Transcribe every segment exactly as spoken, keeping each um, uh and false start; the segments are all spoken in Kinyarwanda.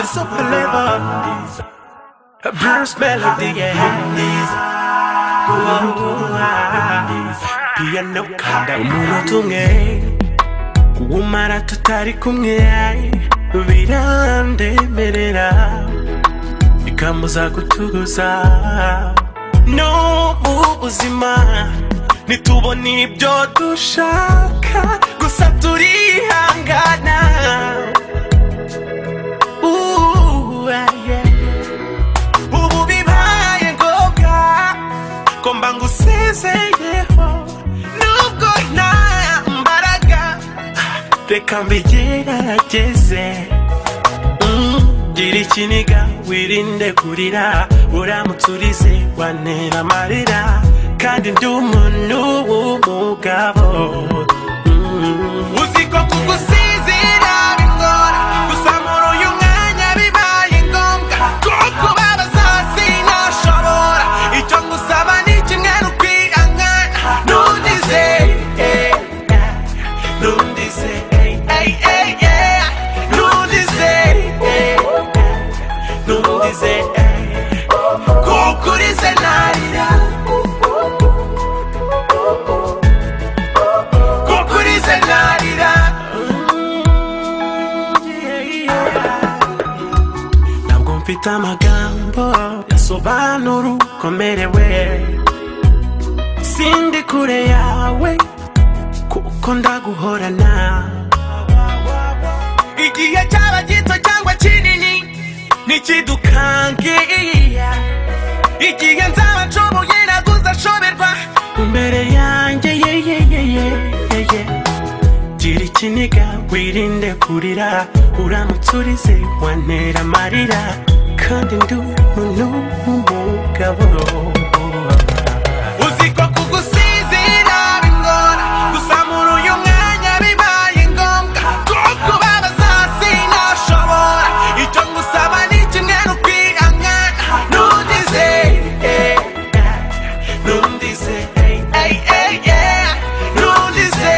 so clever. Bruce Melody, yeah. Piano kanda umuntu umwe umara tutari kumwe birandemerera ikamuza gutuguza no mu buzima nitubona ibyo dushaka gusa turihangana ubu bibaye ngombwa ko mba ngusezeyeho nubwo nta mbaraga reka mbigerageze gira ikiniga wirinde kurira uramutse urize wantera amarira kandi ndi umuntu w'umugabo uziko kugusizira bingora gusa muri uyu mwanya bibaye ngombwa kuko babaza sinashobora icyo ngusaba ni kimwe n'ukwihangana ntundize ntundize ntundize kuko urize narira kuko urize narira ntabwo mfite amagambo yasobanura uko merewe sindi kure yawe kuko ndaguhorana igihe cyaba gito cyangwa kinini nikidukange igihe nzaba nshoboye naguzashoberwa imbere yanjye yeyeyeyeye gira ikiniga wirinde kurira uramutse urize wantera amarira kandi ndi umuntu w'umugabo uziko kugusizira bingora gusa muri uyu mwanya bibaye ngombwa kuko babaza sinashobora icyo ngusaba ni kimwe n'ukwihangana ntundize ntundize ntundize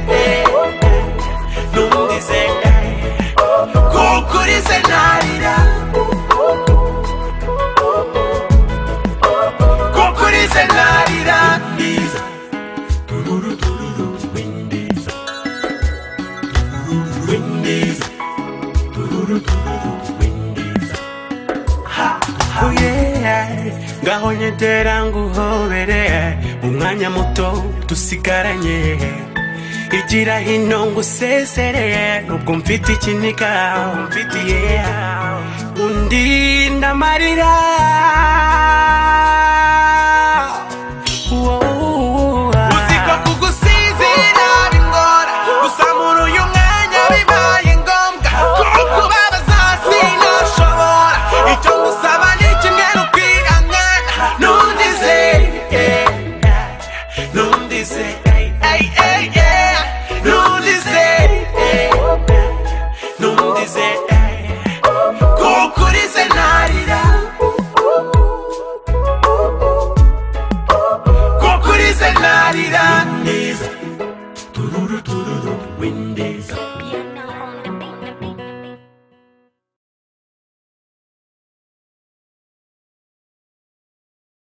ntundize kuko urize narira kuko urize narira ngaho nyetera nguhobere umwanya muto dusigaranye igira hino ngusezereye ubwo mfite ikiniga mfitiye undi ndamarira uziko kugusizira bingora gusa muri uyu mwanya bibaye ngombwa kuko babaza sinashobora icyo ngusaba ni kimwe n'ukwihangana ntundize ntundize ntundize ntundize kuko urize narira kuko urize narira tururu tururu